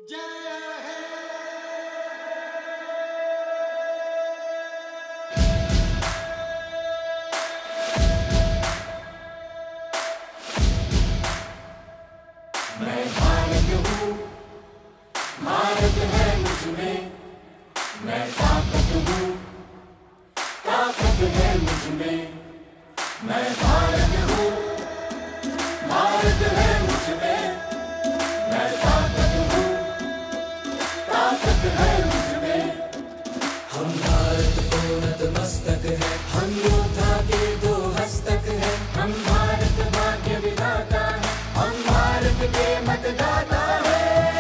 मैं भारत हूँ, भारत है मुझमें, मैं ताकत हूँ, ताकत है मुझमें। मैं भारत हूँ, भारत है मुझमें, मैं ताकत हूँ, ताकत है मुझमें। हम भारत को नतमस्तक है, हम योद्धा के दो हस्तक है। हम भारत भाग्य विधाता है, हम भारत के मतदाता है।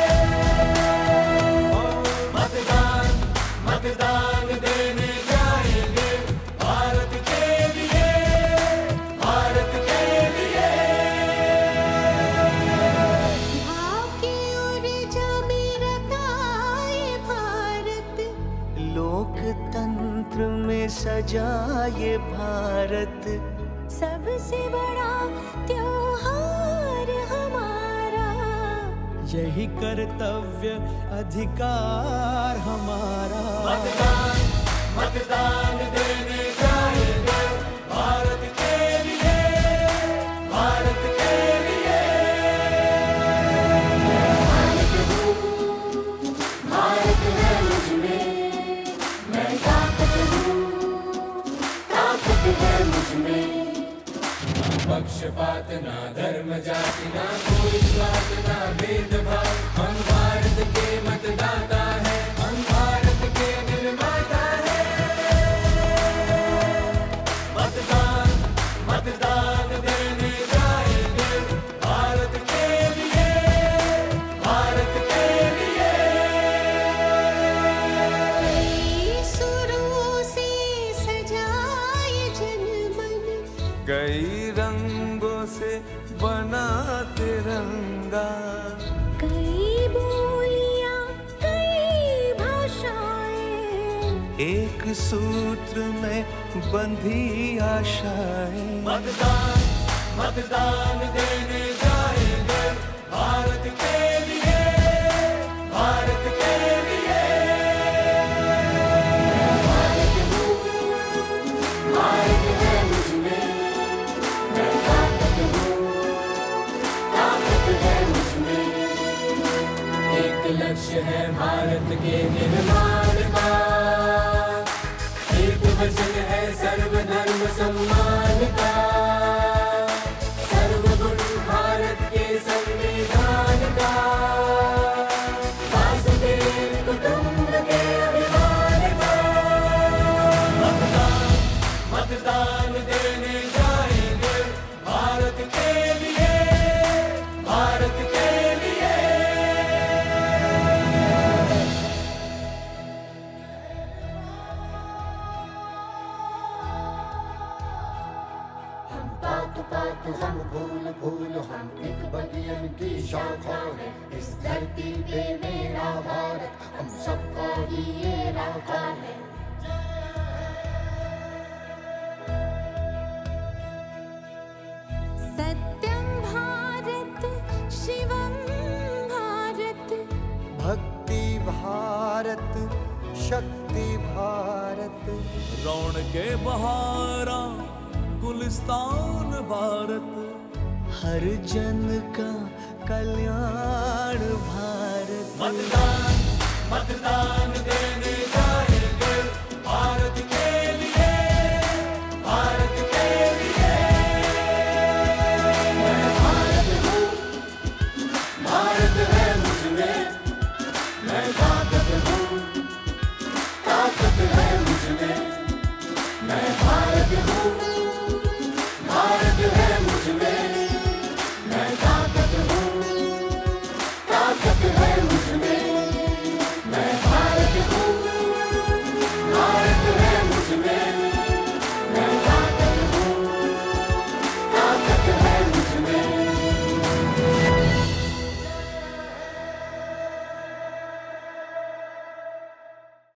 मतदान मतदान देने जाएंगे भारत के लिए, भारत के लिए। भाव की ऊर्जा में रता ये भारत, लोकतंत्र में सजा ये भारत। सबसे बड़ा त्योहार हमारा, यही कर्तव्य अधिकार हमारा। मतदान मतदान देने जाएंगे भारत के लिए, भारत के लिए। भारत हूँ, भारत है मुझमें, मैं ताकत हूँ, ताकत है मुझमें। पक्षपात ना धर्म जाति ना कोई स्वार्थ ना भेदभाव। हम भारत के मतदाता है, हम भारत के निर्माता है। मतदान मतदान देने जाएंगे भारत के लिए, भारत के लिए। कई सुरों से सजा ये जनमन, कई रंगों से बना तिरंगा। कई बोलियां कई भाषाएं, एक सूत्र में बंधी आशाएं। मतदान मतदान देने जाएंगे भारत के लिए, भारत के लिए। भारत हूँ, भारत है मुझमें, मैं ताकत हूँ, ताकत है मुझमें। एक लक्ष्य है भारत के निर्माण का, एक वचन है सर्वधर्म सम्मान का। सर्वगुण भारत के संविधान का, वासुदेव कुटुंब के अभिमान का। मतदान मतदान देने जाएंगे भारत के लिए, भारत के लिए। हम पात पात हम फूल फूल, हम एक बगियन की शाखा है। इस धरती पे मेरा भारत हम सबका ही ये राखा है। सत्यम भारत शिवम भारत, भक्ति भारत, शक्ति भारत। रौनके बहारा गुलिस्तान भारत। हर जन का कल्याण भारत। मतदान मतदान देने